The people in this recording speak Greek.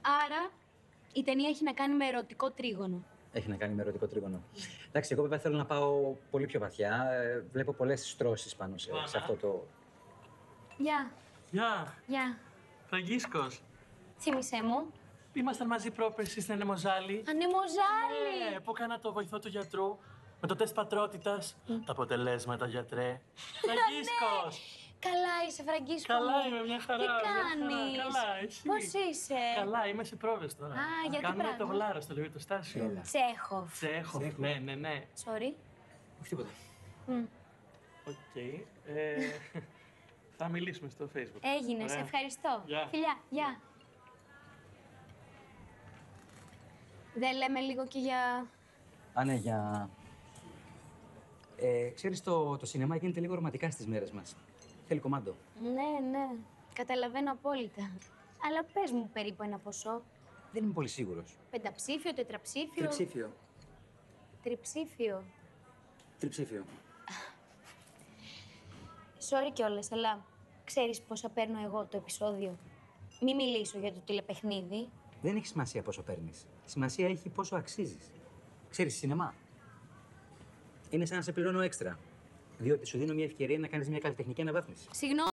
Άρα η ταινία έχει να κάνει με ερωτικό τρίγωνο. Έχει να κάνει με ερωτικό τρίγωνο. Εντάξει, εγώ βέβαια θέλω να πάω πολύ πιο βαθιά. Βλέπω πολλές στρώσεις πάνω σε αυτό το. Γεια. Γεια. Γεια. Φραγκίσκος. Θύμησέ μου. Ήμασταν μαζί πρόπερση στην Ανεμοζάλη. Ανεμοζάλη! Που έκανα το βοηθό του γιατρού με το τεστ πατρότητας. Τα αποτελέσματα, γιατρέ. Φραγκίσκος. Καλά είσαι, Φραγκίσκο. Καλά είμαι, μια χαρά. Τι κάνεις? Καλά, εσύ. Πώς είσαι? Καλά, είμαι σε πρόβες τώρα. Γιατί κάνουμε πράγμα? το γλάρο στο λογιστάσιο. Τσέχοφ. Τσέχοφ, ναι. Sorry. Όχι τίποτα. Οκ. Θα μιλήσουμε στο Facebook. Έγινε, σε ευχαριστώ. Γεια. Φιλιά, γεια. Δεν λέμε λίγο και για... Α, ναι, για. Ξέρεις, το σινεμά γίνεται λίγο ρομαντικά στις μέρες μας. Θέλει κομμάντο. Ναι. Καταλαβαίνω απόλυτα. Αλλά πες μου περίπου ένα ποσό. Δεν είμαι πολύ σίγουρος. Πενταψήφιο, τετραψήφιο. Τριψήφιο. Τριψήφιο. Τριψήφιο. Sorry κιόλας, αλλά ξέρεις πόσα παίρνω εγώ το επεισόδιο. Μη μιλήσω για το τηλεπαιχνίδι. Δεν έχει σημασία πόσο παίρνεις. Σημασία έχει πόσο αξίζεις. Ξέρεις, σινεμά είναι σαν να σε πληρώνω έξτρα. Διότι σου δίνω μια ευκαιρία να κάνεις μια καλλιτεχνική αναβάθμιση. Συγγνώμη.